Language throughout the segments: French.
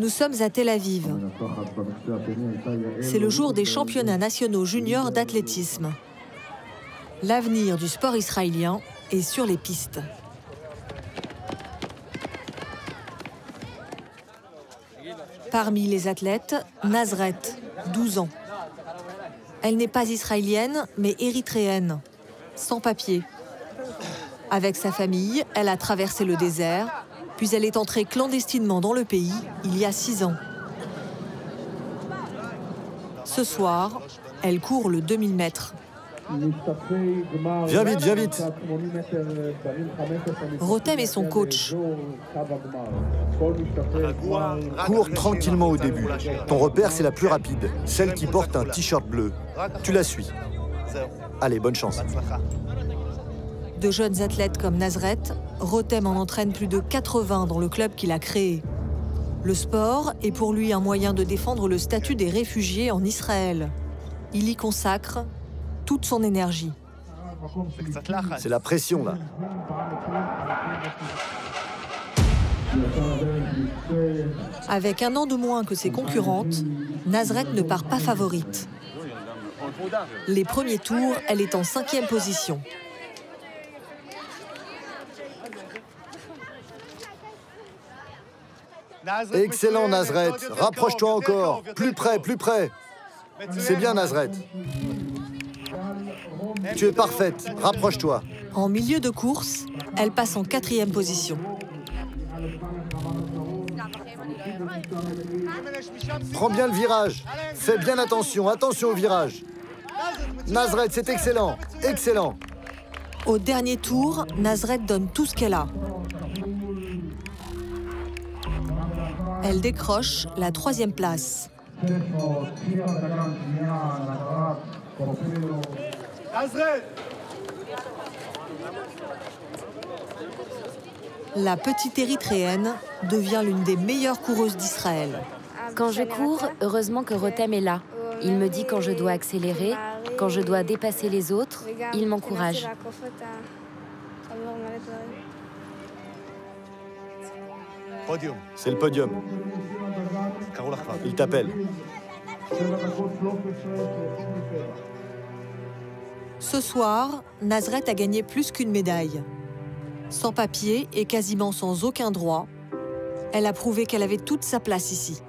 Nous sommes à Tel Aviv. C'est le jour des championnats nationaux juniors d'athlétisme. L'avenir du sport israélien est sur les pistes. Parmi les athlètes, Nazret, 12 ans. Elle n'est pas israélienne, mais érythréenne, sans papier. Avec sa famille, elle a traversé le désert, puis elle est entrée clandestinement dans le pays il y a 6 ans. Ce soir, elle court le 2000 mètres. Viens vite, viens vite. Rotem est son coach. Cours tranquillement au début. Ton repère, c'est la plus rapide, celle qui porte un t-shirt bleu. Tu la suis. Allez, bonne chance. De jeunes athlètes comme Nazret, Rotem en entraîne plus de 80 dans le club qu'il a créé. Le sport est pour lui un moyen de défendre le statut des réfugiés en Israël. Il y consacre toute son énergie. C'est la pression, là. Avec 1 an de moins que ses concurrentes, Nazret ne part pas favorite. Les premiers tours, elle est en 5e position. Excellent, Nazret. Rapproche-toi encore. Plus près, plus près. C'est bien, Nazret. Tu es parfaite. Rapproche-toi. En milieu de course, elle passe en 4e position. Prends bien le virage. Fais bien attention. Attention au virage. Nazret, c'est excellent. Excellent. Au dernier tour, Nazret donne tout ce qu'elle a. Elle décroche la 3e place. La petite érythréenne devient l'une des meilleures coureuses d'Israël. Quand je cours, heureusement que Rotem est là. Il me dit quand je dois accélérer, quand je dois dépasser les autres, il m'encourage. C'est le podium. Il t'appelle. Ce soir, Nazret a gagné plus qu'une médaille. Sans papier et quasiment sans aucun droit, elle a prouvé qu'elle avait toute sa place ici.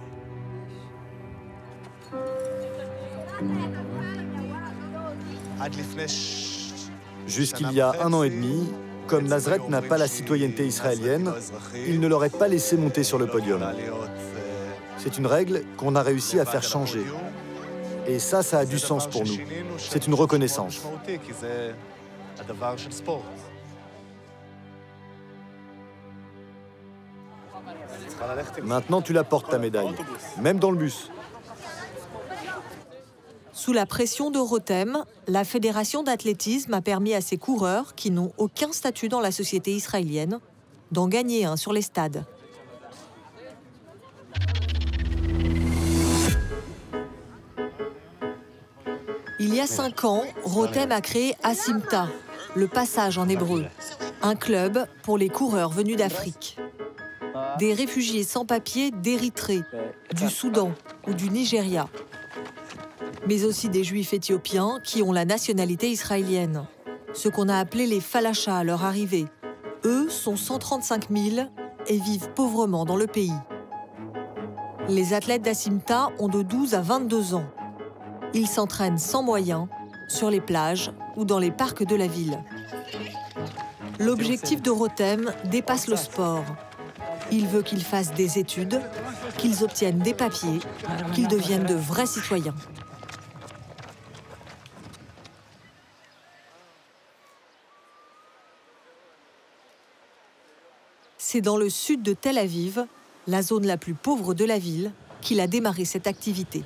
Jusqu'il y a 1 an et demi, comme Nazret n'a pas la citoyenneté israélienne, il ne l'aurait pas laissé monter sur le podium. C'est une règle qu'on a réussi à faire changer. Et ça a du sens pour nous. C'est une reconnaissance. Maintenant, tu la portes, ta médaille, même dans le bus. Sous la pression de Rotem, la fédération d'athlétisme a permis à ses coureurs, qui n'ont aucun statut dans la société israélienne, d'en gagner un sur les stades. Il y a 5 ans, Rotem a créé Asimta, le passage en hébreu, un club pour les coureurs venus d'Afrique. Des réfugiés sans papier d'Érythrée, du Soudan ou du Nigeria. Mais aussi des juifs éthiopiens qui ont la nationalité israélienne. Ce qu'on a appelé les falachas à leur arrivée. Eux sont 135 000 et vivent pauvrement dans le pays. Les athlètes d'Asimta ont de 12 à 22 ans. Ils s'entraînent sans moyens, sur les plages ou dans les parcs de la ville. L'objectif de Rotem dépasse le sport. Il veut qu'ils fassent des études, qu'ils obtiennent des papiers, qu'ils deviennent de vrais citoyens. C'est dans le sud de Tel Aviv, la zone la plus pauvre de la ville, qu'il a démarré cette activité.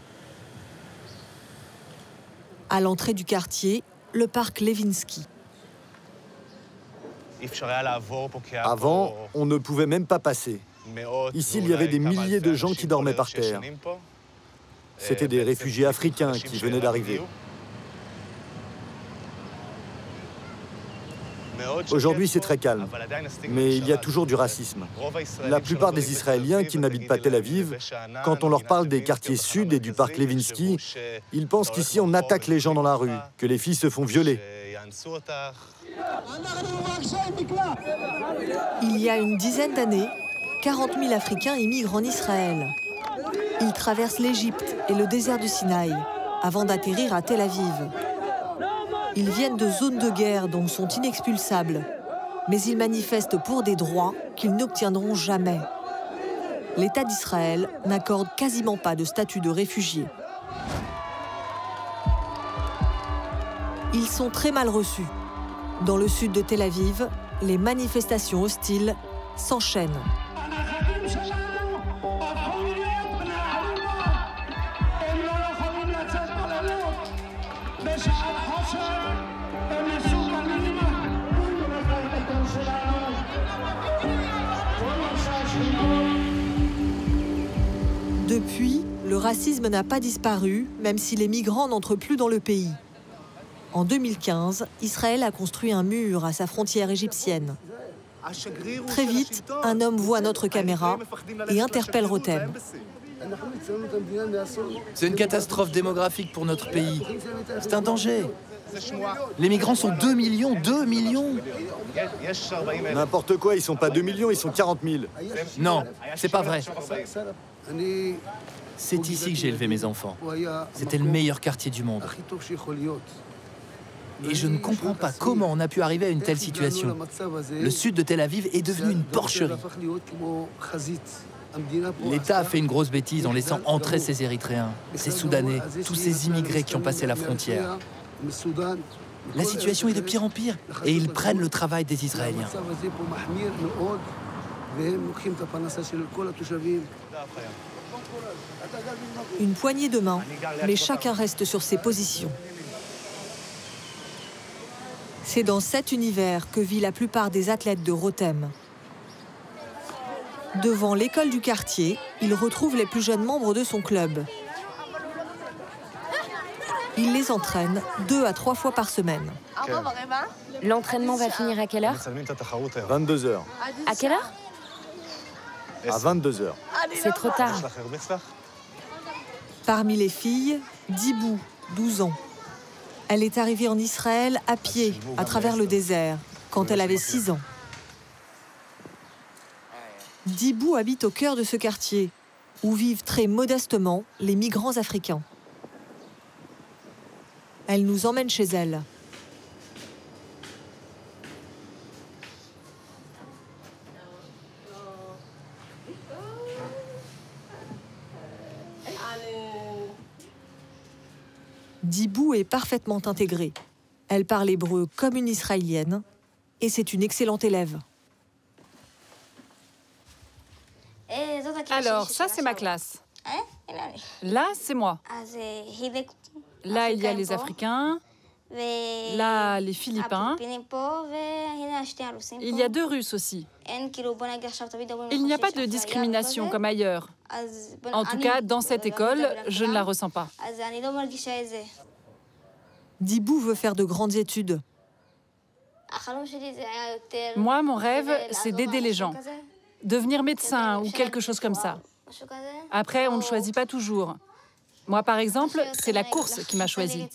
À l'entrée du quartier, le parc Levinsky. Avant, on ne pouvait même pas passer. Ici, il y avait des milliers de gens qui dormaient par terre. C'étaient des réfugiés africains qui venaient d'arriver. Aujourd'hui, c'est très calme, mais il y a toujours du racisme. La plupart des Israéliens qui n'habitent pas Tel Aviv, quand on leur parle des quartiers sud et du parc Levinsky, ils pensent qu'ici on attaque les gens dans la rue, que les filles se font violer. Il y a une dizaine d'années, 40 000 Africains immigrent en Israël. Ils traversent l'Égypte et le désert du Sinaï avant d'atterrir à Tel Aviv. Ils viennent de zones de guerre, donc sont inexpulsables. Mais ils manifestent pour des droits qu'ils n'obtiendront jamais. L'État d'Israël n'accorde quasiment pas de statut de réfugié. Ils sont très mal reçus. Dans le sud de Tel Aviv, les manifestations hostiles s'enchaînent. Depuis, le racisme n'a pas disparu, même si les migrants n'entrent plus dans le pays. En 2015, Israël a construit un mur à sa frontière égyptienne. Très vite, un homme voit notre caméra et interpelle Rotem. C'est une catastrophe démographique pour notre pays. C'est un danger. Les migrants sont 2 millions, 2 millions. N'importe quoi, ils sont pas 2 millions, ils sont 40 000. Non, c'est pas vrai. C'est ici que j'ai élevé mes enfants. C'était le meilleur quartier du monde. Et je ne comprends pas comment on a pu arriver à une telle situation. Le sud de Tel Aviv est devenu une porcherie. L'État a fait une grosse bêtise en laissant entrer ces Érythréens, ces Soudanais, tous ces immigrés qui ont passé la frontière. La situation est de pire en pire et ils prennent le travail des Israéliens. Une poignée de main, mais chacun reste sur ses positions. C'est dans cet univers que vit la plupart des athlètes de Rotem. Devant l'école du quartier, il retrouve les plus jeunes membres de son club. Il les entraîne 2 à 3 fois par semaine. L'entraînement va finir à quelle heure? 22 h. À quelle heure? À 22 h. C'est trop tard. Parmi les filles, Dibou, 12 ans. Elle est arrivée en Israël à pied, à travers le désert, quand elle avait 6 ans. Dibou habite au cœur de ce quartier, où vivent très modestement les migrants africains. Elle nous emmène chez elle. Dibou est parfaitement intégrée. Elle parle hébreu comme une Israélienne et c'est une excellente élève. Alors, ça, c'est ma classe. Là, c'est moi. Là, il y a les Africains. Là, les Philippins. Il y a 2 Russes aussi. Il n'y a pas de discrimination comme ailleurs. En tout cas, dans cette école, je ne la ressens pas. Dibou veut faire de grandes études. Moi, mon rêve, c'est d'aider les gens. Devenir médecin ou quelque chose comme ça. Après, on ne choisit pas toujours. Moi, par exemple, c'est la course qui m'a choisi.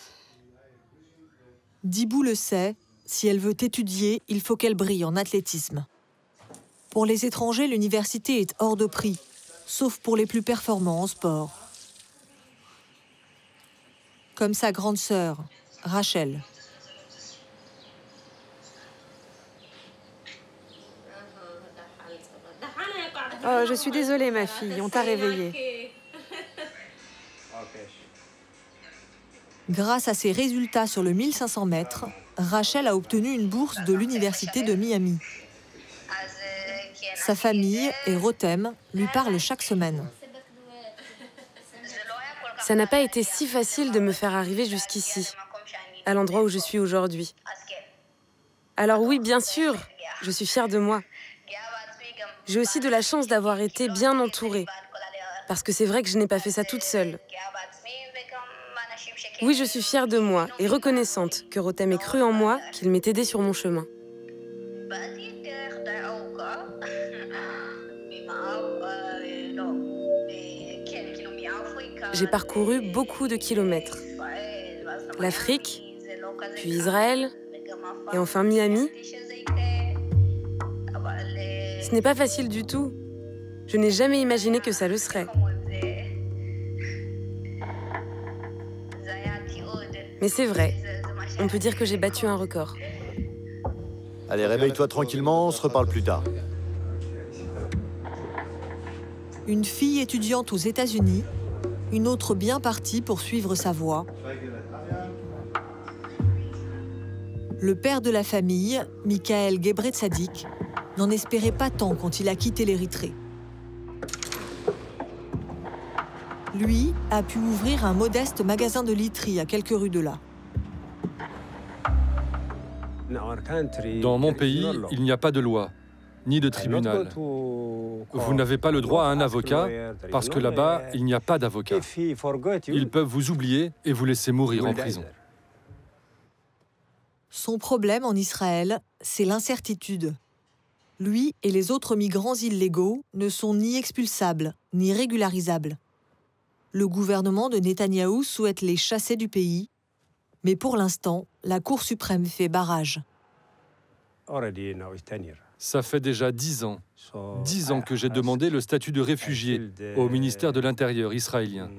Dibou le sait, si elle veut étudier, il faut qu'elle brille en athlétisme. Pour les étrangers, l'université est hors de prix, sauf pour les plus performants en sport. Comme sa grande sœur, Rachel. Oh, je suis désolée, ma fille, on t'a réveillée. Grâce à ses résultats sur le 1500 mètres, Rachel a obtenu une bourse de l'université de Miami. Sa famille et Rotem lui parlent chaque semaine. Ça n'a pas été si facile de me faire arriver jusqu'ici, à l'endroit où je suis aujourd'hui. Alors oui, bien sûr, je suis fière de moi. J'ai aussi de la chance d'avoir été bien entourée, parce que c'est vrai que je n'ai pas fait ça toute seule. Oui, je suis fière de moi et reconnaissante que Rotem ait cru en moi, qu'il m'ait aidée sur mon chemin. J'ai parcouru beaucoup de kilomètres. L'Afrique, puis Israël, et enfin Miami. Ce n'est pas facile du tout. Je n'ai jamais imaginé que ça le serait. Mais c'est vrai, on peut dire que j'ai battu un record. Allez, réveille-toi tranquillement, on se reparle plus tard. Une fille étudiante aux États-Unis, une autre bien partie pour suivre sa voie. Le père de la famille, Michael Gebre-Tzadik, n'en espérait pas tant quand il a quitté l'Érythrée. Lui a pu ouvrir un modeste magasin de literie à quelques rues de là. Dans mon pays, il n'y a pas de loi, ni de tribunal. Vous n'avez pas le droit à un avocat, parce que là-bas, il n'y a pas d'avocat. Ils peuvent vous oublier et vous laisser mourir en prison. Son problème en Israël, c'est l'incertitude. Lui et les autres migrants illégaux ne sont ni expulsables, ni régularisables. Le gouvernement de Netanyahou souhaite les chasser du pays, mais pour l'instant, la Cour suprême fait barrage. Ça fait déjà 10 ans. 10 ans que j'ai demandé le statut de réfugié au ministère de l'Intérieur israélien.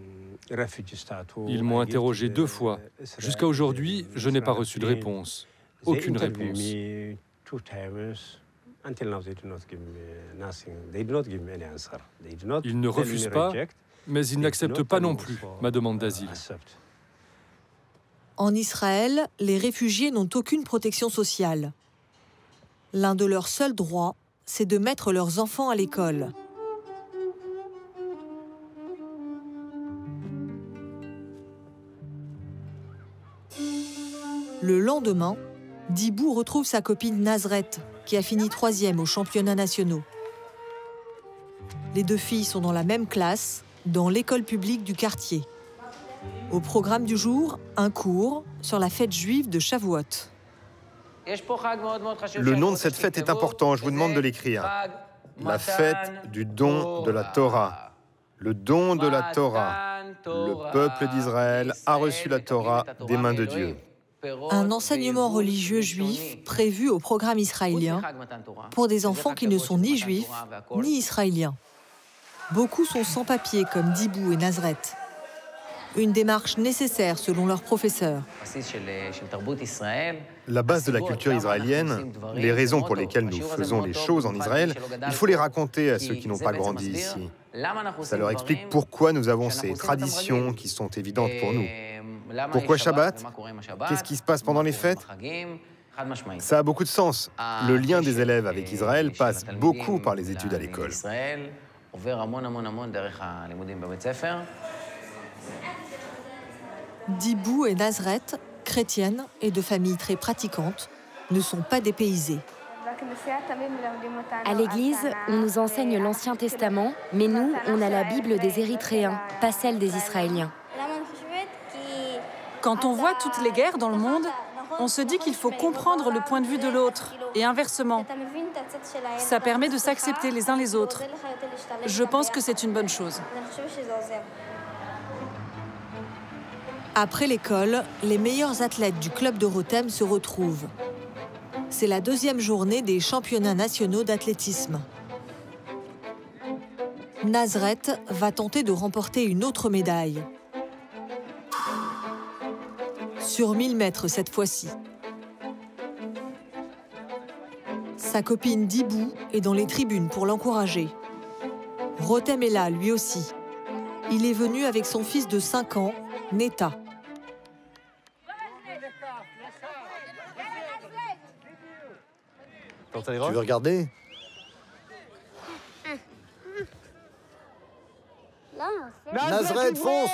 Ils m'ont interrogé 2 fois. Jusqu'à aujourd'hui, je n'ai pas reçu de réponse. Aucune réponse. Ils ne refusent pas, mais ils n'acceptent pas non plus ma demande d'asile. En Israël, les réfugiés n'ont aucune protection sociale. L'un de leurs seuls droits, c'est de mettre leurs enfants à l'école. Le lendemain, Dibou retrouve sa copine Nazret, qui a fini 3e aux championnats nationaux. Les 2 filles sont dans la même classe, dans l'école publique du quartier. Au programme du jour, un cours sur la fête juive de Shavuot. Le nom de cette fête est important, je vous demande de l'écrire. La fête du don de la Torah. Le don de la Torah. Le peuple d'Israël a reçu la Torah des mains de Dieu. Un enseignement religieux juif prévu au programme israélien pour des enfants qui ne sont ni juifs ni israéliens. Beaucoup sont sans papier comme Dibou et Nazret. Une démarche nécessaire selon leurs professeurs. La base de la culture israélienne, les raisons pour lesquelles nous faisons les choses en Israël, il faut les raconter à ceux qui n'ont pas grandi ici. Ça leur explique pourquoi nous avons ces traditions qui sont évidentes pour nous. Pourquoi Shabbat? Qu'est-ce qui se passe pendant les fêtes? Ça a beaucoup de sens. Le lien des élèves avec Israël passe beaucoup par les études à l'école. Dibou et Nazret, chrétiennes et de familles très pratiquantes, ne sont pas dépaysées. À l'église, on nous enseigne l'Ancien Testament, mais nous, on a la Bible des Érythréens, pas celle des Israéliens. Quand on voit toutes les guerres dans le monde, on se dit qu'il faut comprendre le point de vue de l'autre, et inversement. Ça permet de s'accepter les uns les autres. Je pense que c'est une bonne chose. Après l'école, les meilleurs athlètes du club de Rotem se retrouvent. C'est la 2e journée des championnats nationaux d'athlétisme. Nazret va tenter de remporter une autre médaille. Sur 1000 mètres cette fois-ci. Sa copine Dibou est dans les tribunes pour l'encourager. Rotem est là, lui aussi. Il est venu avec son fils de 5 ans, Neta. Tu veux regarder? Nazret, fonce!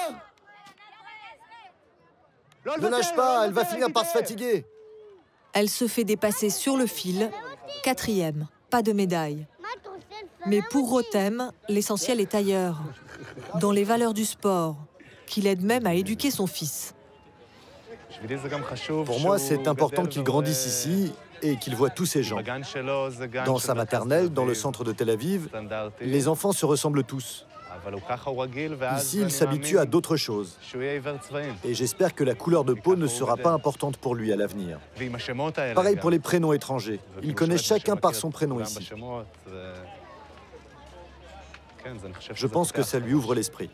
Ne lâche pas, elle va finir par se fatiguer. Elle se fait dépasser sur le fil, 4e, pas de médaille. Mais pour Rotem, l'essentiel est ailleurs, dans les valeurs du sport, qu'il aide même à éduquer son fils. Pour moi, c'est important qu'il grandisse ici et qu'il voit tous ces gens. Dans sa maternelle, dans le centre de Tel Aviv, les enfants se ressemblent tous. Ici, il s'habitue à d'autres choses. Et j'espère que la couleur de peau ne sera pas importante pour lui à l'avenir. Pareil pour les prénoms étrangers. Il connaît chacun par son prénom ici. Je pense que ça lui ouvre l'esprit.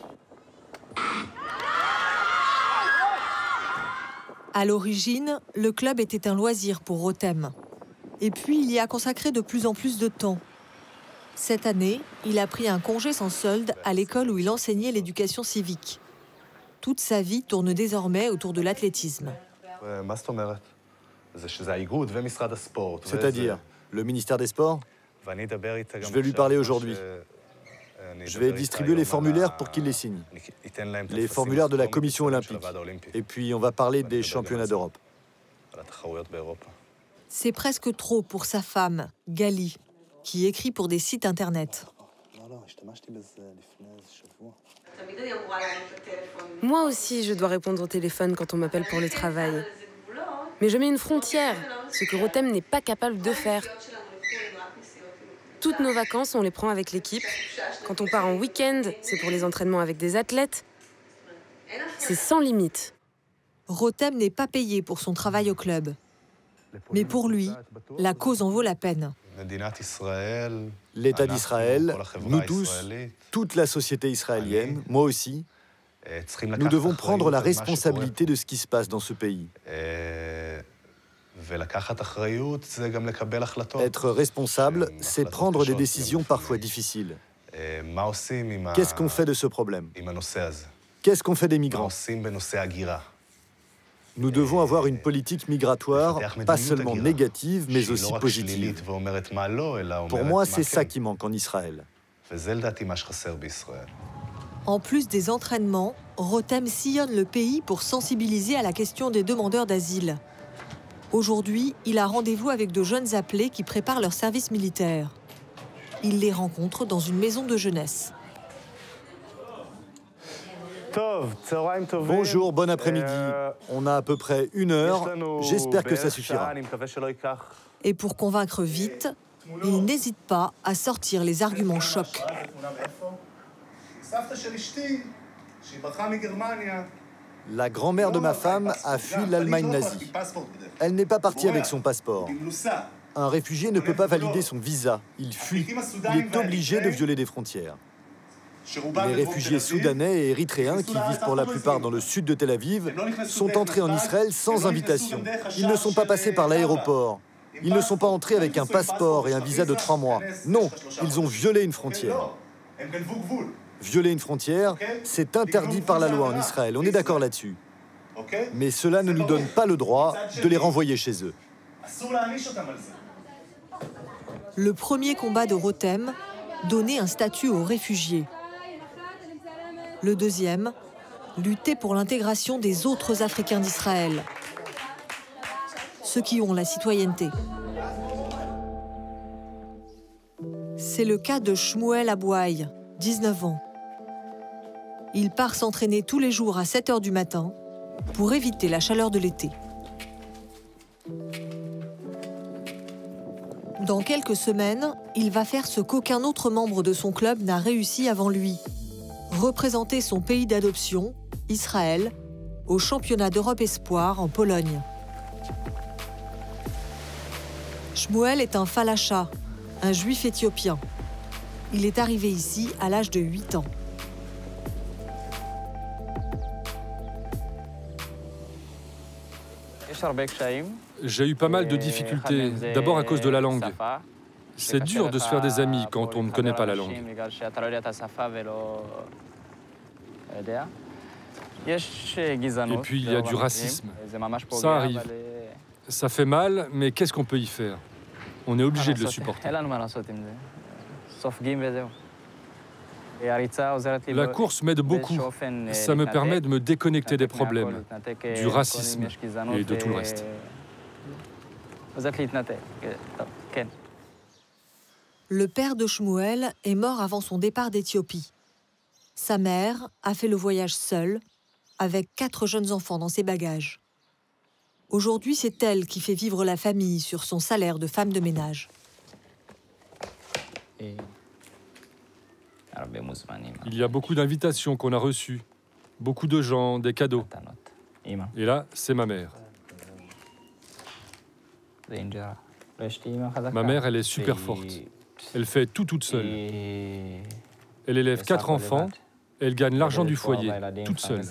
À l'origine, le club était un loisir pour Rotem. Et puis, il y a consacré de plus en plus de temps. Cette année, il a pris un congé sans solde à l'école où il enseignait l'éducation civique. Toute sa vie tourne désormais autour de l'athlétisme. C'est-à-dire, le ministère des Sports? Je vais lui parler aujourd'hui. Je vais distribuer les formulaires pour qu'il les signe. Les formulaires de la Commission olympique. Et puis, on va parler des championnats d'Europe. C'est presque trop pour sa femme, Gali, qui écrit pour des sites internet. Moi aussi, je dois répondre au téléphone quand on m'appelle pour le travail. Mais je mets une frontière, ce que Rotem n'est pas capable de faire. Toutes nos vacances, on les prend avec l'équipe. Quand on part en week-end, c'est pour les entraînements avec des athlètes. C'est sans limite. Rotem n'est pas payé pour son travail au club. Mais pour lui, la cause en vaut la peine. L'État d'Israël, nous tous, toute la société israélienne, moi aussi, nous devons prendre la responsabilité de ce qui se passe dans ce pays. Être responsable, c'est prendre des décisions parfois difficiles. Qu'est-ce qu'on fait de ce problème? Qu'est-ce qu'on fait des migrants? Nous devons avoir une politique migratoire, pas seulement négative, mais aussi positive. Pour moi, c'est ça qui manque en Israël. En plus des entraînements, Rotem sillonne le pays pour sensibiliser à la question des demandeurs d'asile. Aujourd'hui, il a rendez-vous avec de jeunes appelés qui préparent leur service militaire. Il les rencontre dans une maison de jeunesse. Bonjour, bon après-midi. On a à peu près 1 heure. J'espère que ça suffira. Et pour convaincre vite, il n'hésite pas à sortir les arguments chocs. La grand-mère de ma femme a fui l'Allemagne nazie. Elle n'est pas partie avec son passeport. Un réfugié ne peut pas valider son visa. Il fuit. Il est obligé de violer des frontières. Les réfugiés soudanais et érythréens, qui vivent pour la plupart dans le sud de Tel Aviv, sont entrés en Israël sans invitation. Ils ne sont pas passés par l'aéroport. Ils ne sont pas entrés avec un passeport et un visa de 3 mois. Non, ils ont violé une frontière. Violer une frontière, c'est interdit par la loi en Israël. On est d'accord là-dessus. Mais cela ne nous donne pas le droit de les renvoyer chez eux. Le premier combat de Rotem, donner un statut aux réfugiés. Le deuxième, lutter pour l'intégration des autres Africains d'Israël, ceux qui ont la citoyenneté. C'est le cas de Shmuel Abouaï, 19 ans. Il part s'entraîner tous les jours à 7 h du matin pour éviter la chaleur de l'été. Dans quelques semaines, il va faire ce qu'aucun autre membre de son club n'a réussi avant lui. Représenter son pays d'adoption, Israël, au championnat d'Europe Espoir en Pologne. Shmuel est un falacha, un juif éthiopien. Il est arrivé ici à l'âge de 8 ans. J'ai eu pas mal de difficultés, d'abord à cause de la langue. C'est dur de se faire des amis quand on ne connaît pas la langue. Et puis il y a du racisme. Ça arrive. Ça fait mal, mais qu'est-ce qu'on peut y faire? On est obligé de le supporter. La course m'aide beaucoup. Ça me permet de me déconnecter des problèmes, du racisme et de tout le reste. Le père de Shmuel est mort avant son départ d'Éthiopie. Sa mère a fait le voyage seule, avec 4 jeunes enfants dans ses bagages. Aujourd'hui, c'est elle qui fait vivre la famille sur son salaire de femme de ménage. Il y a beaucoup d'invitations qu'on a reçues, beaucoup de gens, des cadeaux. Et là, c'est ma mère. Ma mère, elle est super forte. Elle fait tout toute seule. Elle élève 4 enfants. Elle gagne l'argent du foyer, toute seule.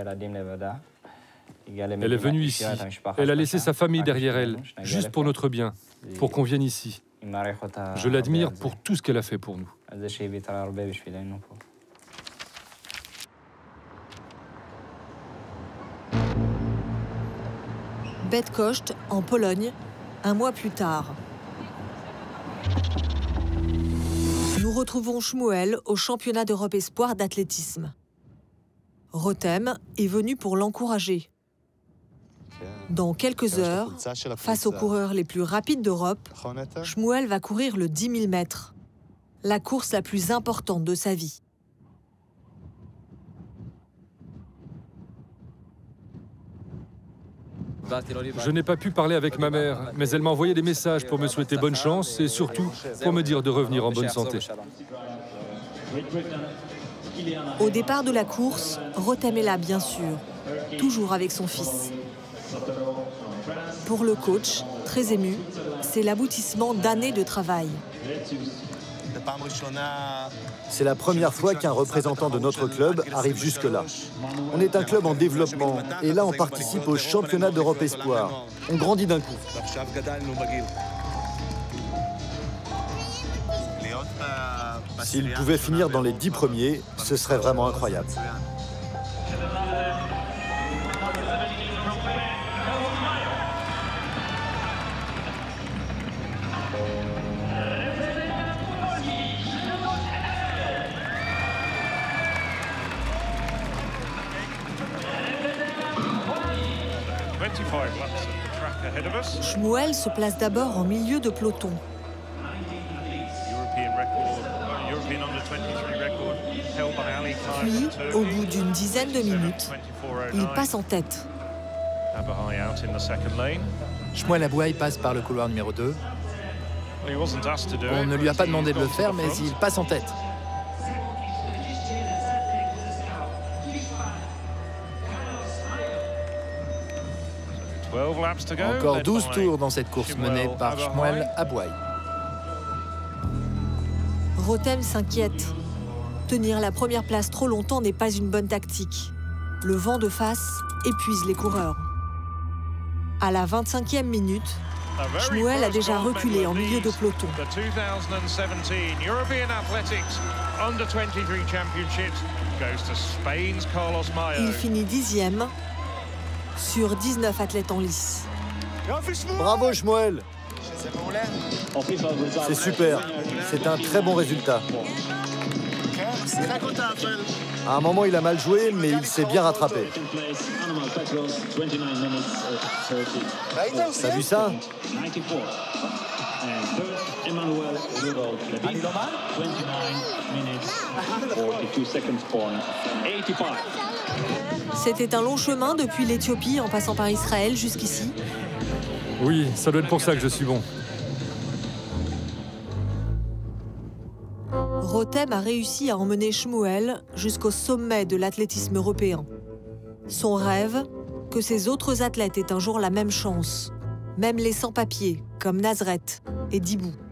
Elle est venue ici. Elle a laissé sa famille derrière elle, juste pour notre bien, pour qu'on vienne ici. Je l'admire pour tout ce qu'elle a fait pour nous. Bydgoszcz, en Pologne, un mois plus tard. Nous retrouvons Shmuel au championnat d'Europe espoir d'athlétisme. Rotem est venu pour l'encourager. Dans quelques heures, face aux coureurs les plus rapides d'Europe, Shmuel va courir le 10 000 mètres, la course la plus importante de sa vie. Je n'ai pas pu parler avec ma mère, mais elle m'a envoyé des messages pour me souhaiter bonne chance et surtout pour me dire de revenir en bonne santé. Au départ de la course, Rotem est là, bien sûr, toujours avec son fils. Pour le coach, très ému, c'est l'aboutissement d'années de travail. C'est la première fois qu'un représentant de notre club arrive jusque-là. On est un club en développement et là on participe au championnat d'Europe espoir. On grandit d'un coup. S'il pouvait finir dans les 10 premiers, ce serait vraiment incroyable. Shmuel se place d'abord en milieu de peloton. Puis, au bout d'une dizaine de minutes, il passe en tête. Shmuel Abouaï passe par le couloir numéro 2. On ne lui a pas demandé de le faire, mais il passe en tête. Encore 12 tours dans cette course menée par Shmuel Abouaï. Rotem s'inquiète. Tenir la première place trop longtemps n'est pas une bonne tactique. Le vent de face épuise les coureurs. À la 25e minute, Shmuel a déjà reculé en milieu de peloton. Il finit 10e sur 19 athlètes en lice. Bravo Shmuel! C'est super, c'est un très bon résultat. À un moment, il a mal joué, mais il s'est bien rattrapé. T'as vu ça? C'était un long chemin depuis l'Éthiopie en passant par Israël jusqu'ici. Oui, ça doit être pour ça que je suis bon. Rotem a réussi à emmener Shmuel jusqu'au sommet de l'athlétisme européen. Son rêve, que ses autres athlètes aient un jour la même chance, même les sans-papiers comme Nazret et Dibou.